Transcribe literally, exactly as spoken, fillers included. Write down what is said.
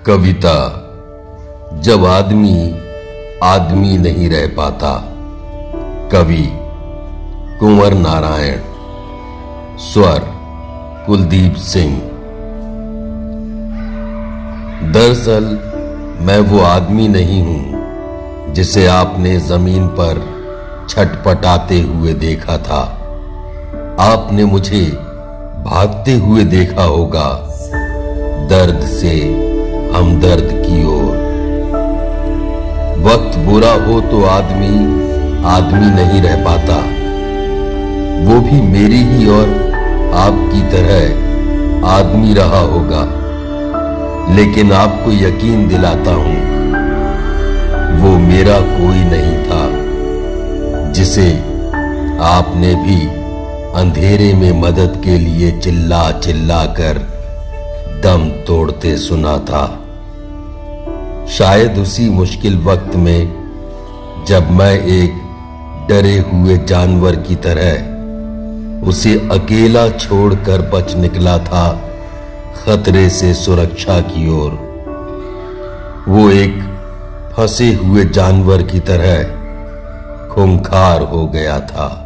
कविता। जब आदमी आदमी नहीं रह पाता। कवि कुंवर नारायण। स्वर कुलदीप सिंह। दरअसल मैं वो आदमी नहीं हूं जिसे आपने जमीन पर छटपटाते हुए देखा था। आपने मुझे भागते हुए देखा होगा, दर्द से हमदर्द की ओर। वक्त बुरा हो तो आदमी आदमी नहीं रह पाता। वो भी मेरी ही और आपकी तरह आदमी रहा होगा, लेकिन आपको यकीन दिलाता हूं वो मेरा कोई नहीं था जिसे आपने भी अंधेरे में मदद के लिए चिल्ला चिल्ला कर दम तोड़ते सुना था। शायद उसी मुश्किल वक्त में जब मैं एक डरे हुए जानवर की तरह उसे अकेला छोड़कर बच निकला था खतरे से सुरक्षा की ओर, वो एक फंसे हुए जानवर की तरह खूंखार हो गया था।